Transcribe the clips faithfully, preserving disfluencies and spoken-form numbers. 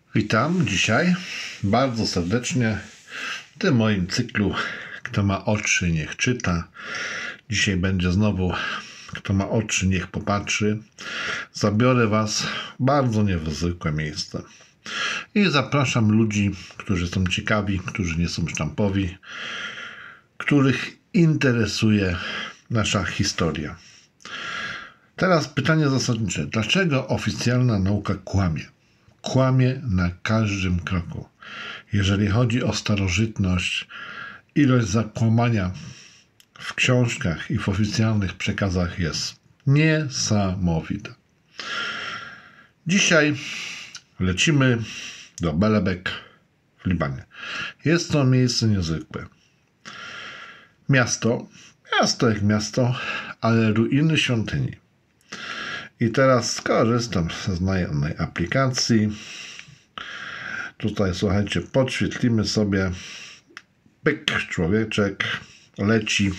Witam dzisiaj bardzo serdecznie w tym moim cyklu Kto ma oczy, niech czyta. Dzisiaj będzie znowu Kto ma oczy, niech popatrzy. Zabiorę Was w bardzo niezwykłe miejsce. I zapraszam ludzi, którzy są ciekawi, którzy nie są sztampowi, których interesuje nasza historia. Teraz pytanie zasadnicze. Dlaczego oficjalna nauka kłamie? Kłamie na każdym kroku. Jeżeli chodzi o starożytność, ilość zakłamania w książkach i w oficjalnych przekazach jest niesamowita. Dzisiaj lecimy do Belebek w Libanie. Jest to miejsce niezwykłe. Miasto, miasto jak miasto, ale ruiny świątyni. I teraz skorzystam ze znajomej aplikacji. Tutaj, słuchajcie, podświetlimy sobie. Pyk, człowieczek leci.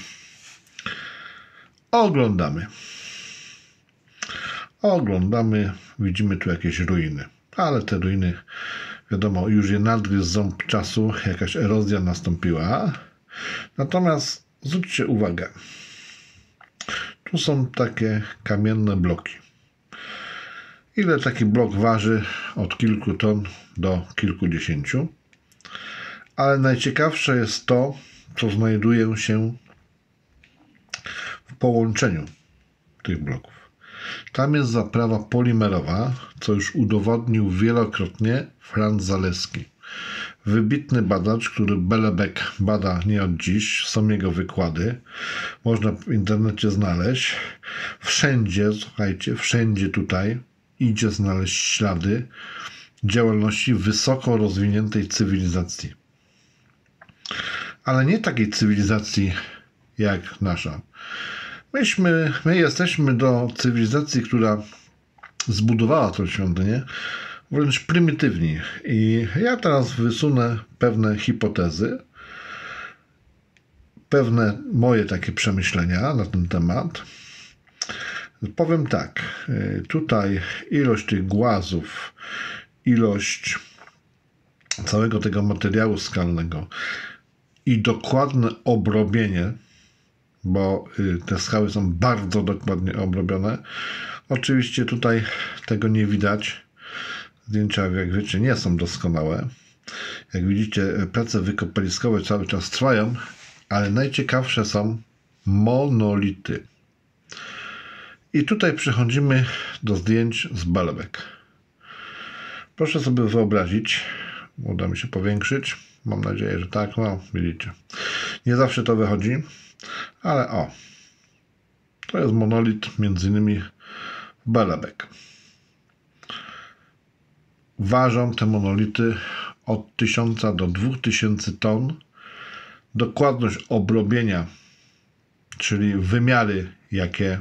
Oglądamy. Oglądamy. Widzimy tu jakieś ruiny. Ale te ruiny, wiadomo, już je nadgryzł ząb czasu. Jakaś erozja nastąpiła. Natomiast zwróćcie uwagę. Tu są takie kamienne bloki. Ile taki blok waży? Od kilku ton do kilkudziesięciu. Ale najciekawsze jest to, co znajduje się w połączeniu tych bloków. Tam jest zaprawa polimerowa, co już udowodnił wielokrotnie Franz Zaleski. Wybitny badacz, który Belebek bada nie od dziś. Są jego wykłady. Można w internecie znaleźć. Wszędzie, słuchajcie, wszędzie tutaj idzie znaleźć ślady działalności wysoko rozwiniętej cywilizacji. Ale nie takiej cywilizacji jak nasza. Myśmy, my jesteśmy do cywilizacji, która zbudowała tę świątynię, wręcz prymitywni. I ja teraz wysunę pewne hipotezy, pewne moje takie przemyślenia na ten temat. Powiem tak, tutaj ilość tych głazów, ilość całego tego materiału skalnego i dokładne obrobienie, bo te skały są bardzo dokładnie obrobione. Oczywiście tutaj tego nie widać. Zdjęcia, jak wiecie, nie są doskonałe. Jak widzicie, prace wykopaliskowe cały czas trwają, ale najciekawsze są monolity. I tutaj przechodzimy do zdjęć z Belebek. Proszę sobie wyobrazić, uda mi się powiększyć, mam nadzieję, że tak, no widzicie. Nie zawsze to wychodzi, ale o, to jest monolit między innymi w Belebek. Ważą te monolity od tysiąca do dwóch tysięcy ton. Dokładność obrobienia, czyli wymiary, jakie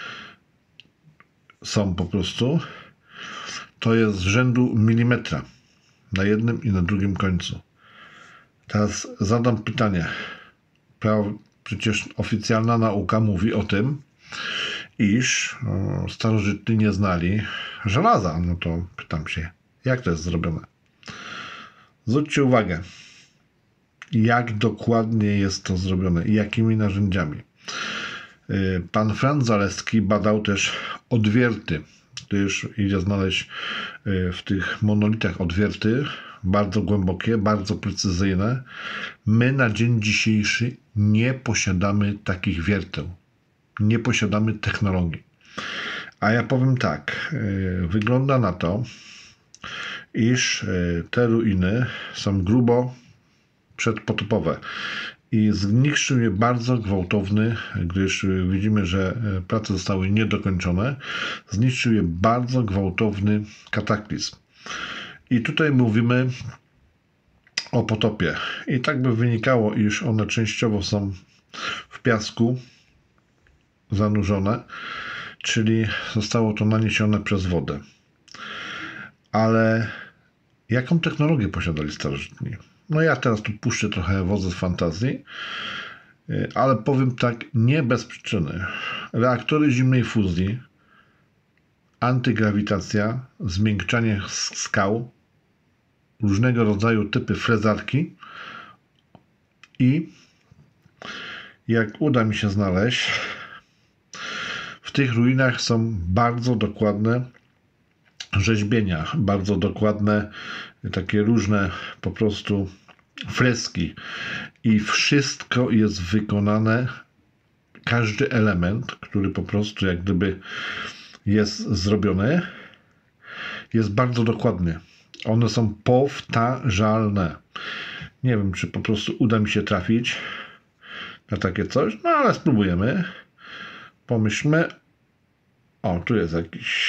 są po prostu, to jest z rzędu milimetra na jednym i na drugim końcu. Teraz zadam pytanie. Przecież oficjalna nauka mówi o tym, iż o, starożytni nie znali żelaza. No to pytam się, jak to jest zrobione? Zwróćcie uwagę, jak dokładnie jest to zrobione i jakimi narzędziami. Pan Franz Zaleski badał też odwierty, gdyż idzie znaleźć w tych monolitach odwierty, bardzo głębokie, bardzo precyzyjne. My na dzień dzisiejszy nie posiadamy takich wierteł. Nie posiadamy technologii. A ja powiem tak, wygląda na to, iż te ruiny są grubo przedpotopowe. I zniszczył je bardzo gwałtowny, gdyż widzimy, że prace zostały niedokończone, zniszczył je bardzo gwałtowny kataklizm. I tutaj mówimy o potopie. I tak by wynikało, iż one częściowo są w piasku zanurzone, czyli zostało to naniesione przez wodę. Ale jaką technologię posiadali starożytni? No ja teraz tu puszczę trochę wodze z fantazji, ale powiem tak, nie bez przyczyny. Reaktory zimnej fuzji, antygrawitacja, zmiękczanie skał, różnego rodzaju typy frezarki i jak uda mi się znaleźć, w tych ruinach są bardzo dokładne rzeźbienia, bardzo dokładne takie różne po prostu freski i wszystko jest wykonane, każdy element, który po prostu jak gdyby jest zrobiony, jest bardzo dokładny. One są powtarzalne. Nie wiem, czy po prostu uda mi się trafić na takie coś, no ale spróbujemy. Pomyślmy. O, tu jest jakiś...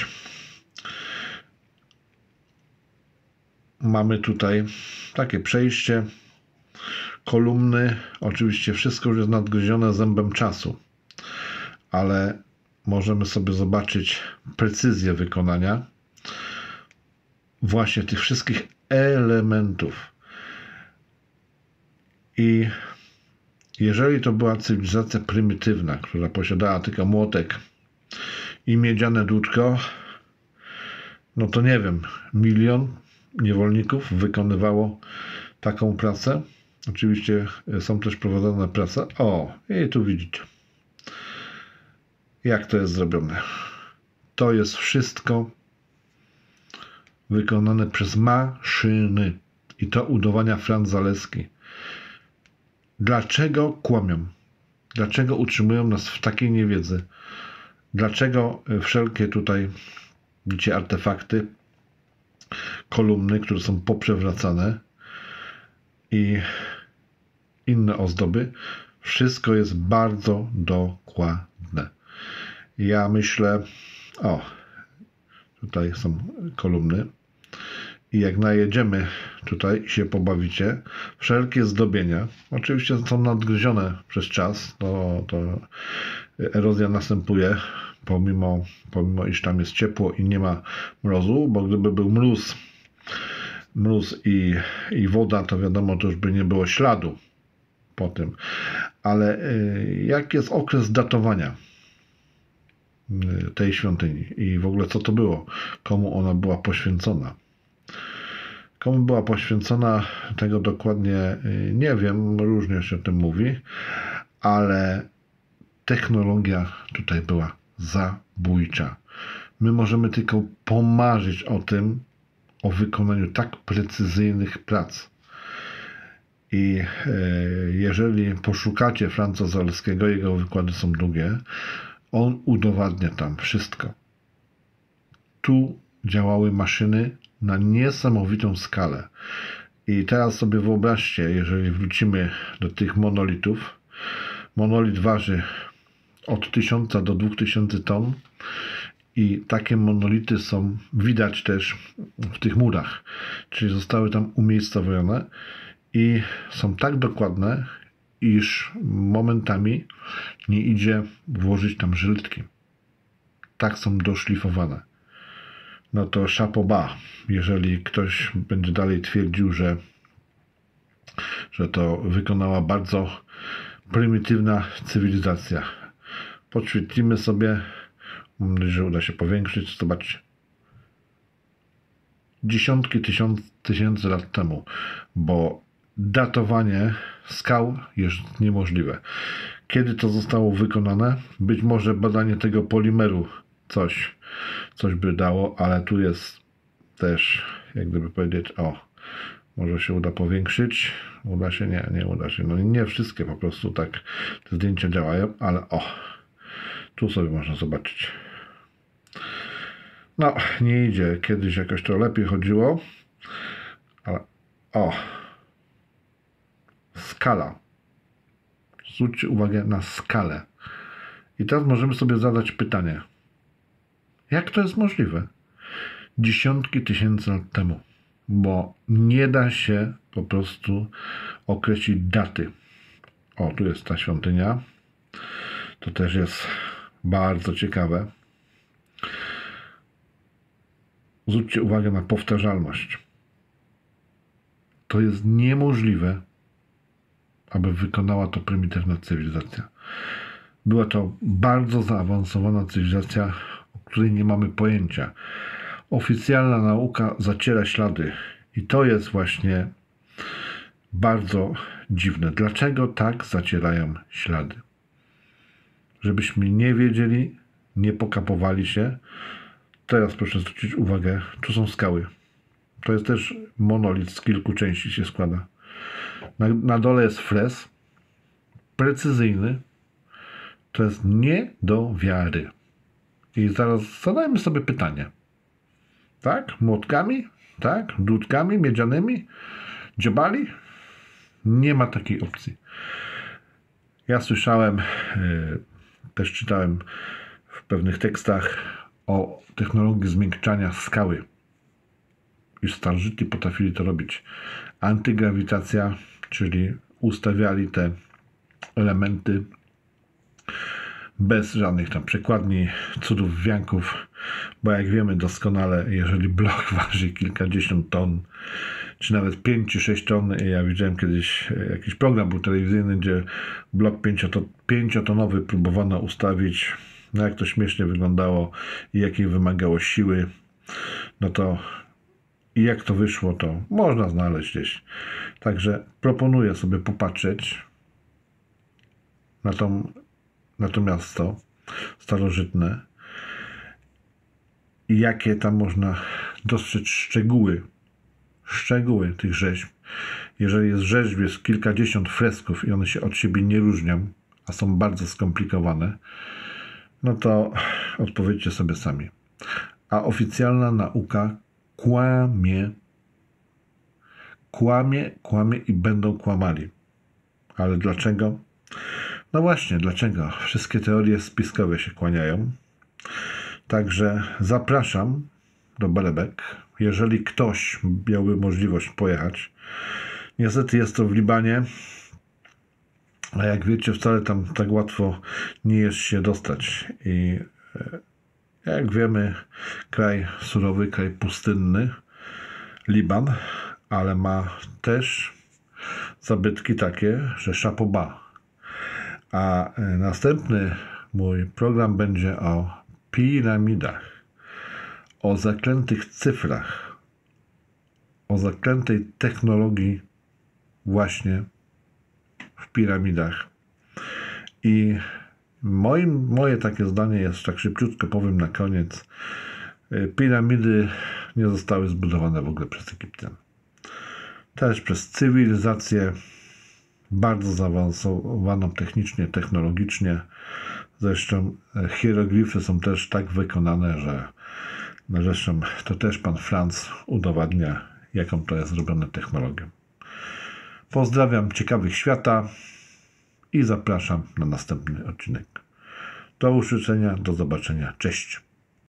Mamy tutaj takie przejście, kolumny. Oczywiście wszystko już jest nadgryzione zębem czasu, ale możemy sobie zobaczyć precyzję wykonania właśnie tych wszystkich elementów. I jeżeli to była cywilizacja prymitywna, która posiadała tylko młotek i miedziane dudko, no to nie wiem, milion niewolników wykonywało taką pracę. Oczywiście są też prowadzone prace. O, i tu widzicie, jak to jest zrobione. To jest wszystko wykonane przez maszyny. I to udowania Franz Zaleski. Dlaczego kłamią? Dlaczego utrzymują nas w takiej niewiedzy? Dlaczego wszelkie tutaj, widzicie, artefakty, kolumny, które są poprzewracane i inne ozdoby, wszystko jest bardzo dokładne. Ja myślę, o, tutaj są kolumny i jak najedziemy tutaj i się pobawicie, wszelkie zdobienia, oczywiście są nadgryzione przez czas, to, to erozja następuje, pomimo, pomimo iż tam jest ciepło i nie ma mrozu, bo gdyby był mróz, mróz i, i woda, to wiadomo, to już by nie było śladu po tym. Ale y, jaki jest okres datowania y, tej świątyni i w ogóle co to było? Komu ona była poświęcona? Komu była poświęcona, tego dokładnie y, nie wiem, różnie się o tym mówi, ale technologia tutaj była zabójcza. My możemy tylko pomarzyć o tym, o wykonaniu tak precyzyjnych prac. I e, jeżeli poszukacie Franza Zaleskiego, jego wykłady są długie, on udowadnia tam wszystko. Tu działały maszyny na niesamowitą skalę. I teraz sobie wyobraźcie, jeżeli wrócimy do tych monolitów, monolit waży od tysiąca do dwóch tysięcy ton i takie monolity są, widać też w tych murach, czyli zostały tam umiejscowione i są tak dokładne, iż momentami nie idzie włożyć tam żyltki. Tak są doszlifowane. No to chapeau bas, jeżeli ktoś będzie dalej twierdził, że, że to wykonała bardzo prymitywna cywilizacja. Podświetlimy sobie, mam nadzieję, że uda się powiększyć, zobaczcie. Dziesiątki tysiąc, tysięcy lat temu, bo datowanie skał jest niemożliwe. Kiedy to zostało wykonane? Być może badanie tego polimeru coś, coś by dało, ale tu jest też, jak gdyby powiedzieć, o, może się uda powiększyć, uda się, nie, nie uda się, no nie wszystkie po prostu tak te zdjęcia działają, ale o, tu sobie można zobaczyć. No, nie idzie, kiedyś jakoś to lepiej chodziło, ale o, skala. Zwróćcie uwagę na skalę. I teraz możemy sobie zadać pytanie, jak to jest możliwe? Dziesiątki tysięcy lat temu, bo nie da się po prostu określić daty. O, tu jest ta świątynia. To też jest bardzo ciekawe. Zwróćcie uwagę na powtarzalność. To jest niemożliwe, aby wykonała to prymitywna cywilizacja. Była to bardzo zaawansowana cywilizacja, o której nie mamy pojęcia. Oficjalna nauka zaciera ślady I to jest właśnie bardzo dziwne. Dlaczego tak zacierają ślady? Żebyśmy nie wiedzieli, nie pokapowali się. Teraz proszę zwrócić uwagę, tu są skały. To jest też monolit, z kilku części się składa. Na, na dole jest frez, precyzyjny. To jest nie do wiary. I zaraz zadajmy sobie pytanie. Tak? Młotkami? Tak? Dudkami miedzianymi? Dziobali? Nie ma takiej opcji. Ja słyszałem, yy, też czytałem w pewnych tekstach o technologii zmiękczania skały. Już starożytni potrafili to robić. Antygrawitacja, czyli ustawiali te elementy bez żadnych tam przekładni, cudów, wianków, bo jak wiemy doskonale, jeżeli blok waży kilkadziesiąt ton, czy nawet pięć czy sześć ton, ja widziałem kiedyś jakiś program był telewizyjny, gdzie blok pięciotonowy próbowano ustawić, no jak to śmiesznie wyglądało i jakiej wymagało siły, no to i jak to wyszło, to można znaleźć gdzieś. Także proponuję sobie popatrzeć na, tą, na to miasto starożytne i jakie tam można dostrzec szczegóły, szczegóły tych rzeźb. Jeżeli jest rzeźb, jest kilkadziesiąt fresków i one się od siebie nie różnią, a są bardzo skomplikowane, no to odpowiedzcie sobie sami. A oficjalna nauka kłamie, kłamie, kłamie i będą kłamali. Ale dlaczego? No właśnie, dlaczego? Wszystkie teorie spiskowe się kłaniają. Także zapraszam do Belebek. Jeżeli ktoś miałby możliwość pojechać. Niestety jest to w Libanie, a jak wiecie, wcale tam tak łatwo nie jest się dostać. I jak wiemy, kraj surowy, kraj pustynny, Liban, ale ma też zabytki takie, że chapeau bas. A następny mój program będzie o piramidach, o zaklętych cyfrach, o zaklętej technologii właśnie w piramidach. I moim, moje takie zdanie jest, tak szybciutko powiem na koniec, piramidy nie zostały zbudowane w ogóle przez Egipcjan. Też przez cywilizację bardzo zaawansowaną technicznie, technologicznie. Zresztą hieroglify są też tak wykonane, że zresztą to też pan Franz udowadnia, jaką to jest zrobione technologią. Pozdrawiam ciekawych świata i zapraszam na następny odcinek. Do usłyszenia, do zobaczenia. Cześć.